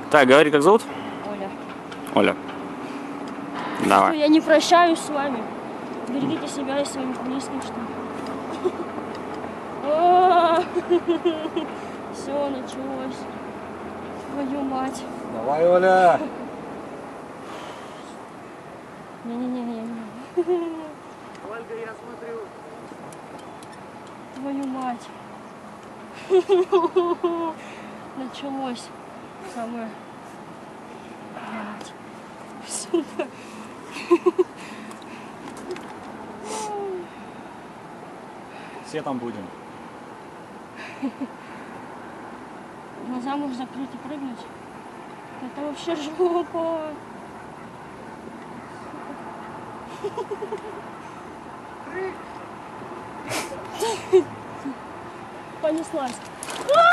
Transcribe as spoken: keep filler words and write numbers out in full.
Так, говори, как зовут? Оля. Оля. Давай. Что, я не прощаюсь с вами. Берегите себя и своих близких, что все началось. Твою мать. Давай, Оля. Не-не-не-не. Ольга, я смотрю. Твою мать. Началось самое. Блядь. Сука. Все там будем. Глаза можно закрыть и прыгнуть. Это вообще жопа. Понеслась.